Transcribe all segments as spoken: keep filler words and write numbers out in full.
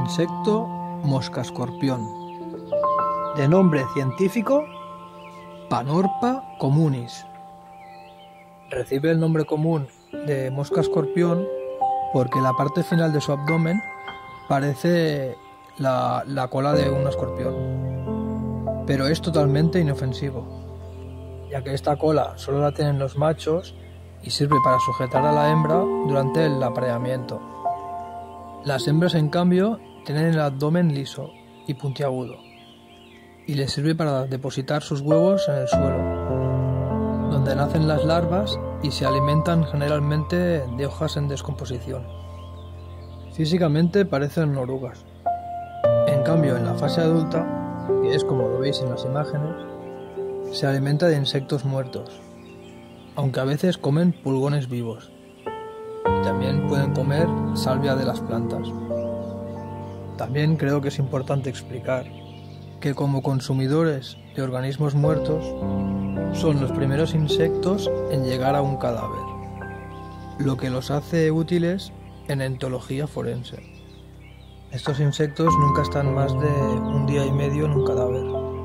Insecto moscascorpión. De nombre científico Panorpa communis. Recibe el nombre común de mosca escorpión porque la parte final de su abdomen parece la, la cola de un escorpión, pero es totalmente inofensivo, ya que esta cola solo la tienen los machos y sirve para sujetar a la hembra durante el apareamiento. Las hembras, en cambio, tienen el abdomen liso y puntiagudo, y les sirve para depositar sus huevos en el suelo, donde nacen las larvas y se alimentan generalmente de hojas en descomposición. Físicamente parecen orugas. En cambio, en la fase adulta, que es como lo veis en las imágenes, se alimenta de insectos muertos, aunque a veces comen pulgones vivos. Y también pueden comer salvia de las plantas. También creo que es importante explicar que como consumidores de organismos muertos son los primeros insectos en llegar a un cadáver, lo que los hace útiles en entología forense. Estos insectos nunca están más de un día y medio en un cadáver.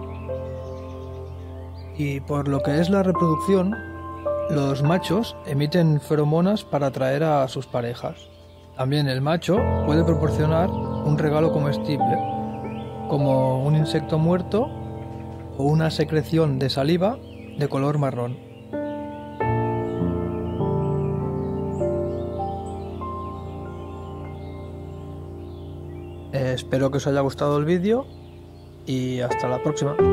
Y por lo que es la reproducción, los machos emiten feromonas para atraer a sus parejas. También el macho puede proporcionar un regalo comestible, como un insecto muerto o una secreción de saliva de color marrón. Eh, espero que os haya gustado el vídeo y hasta la próxima.